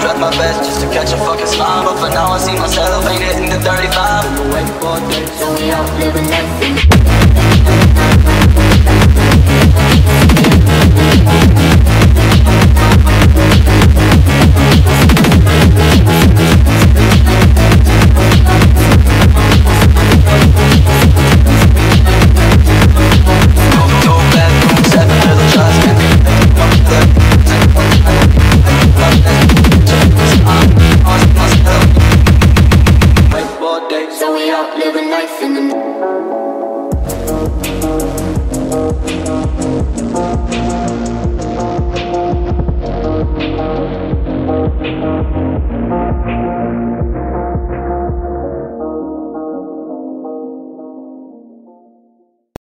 tried my best just to catch a fucking smile, but for now I see myself ain't hitting the 35. Wait for days, so we out living life.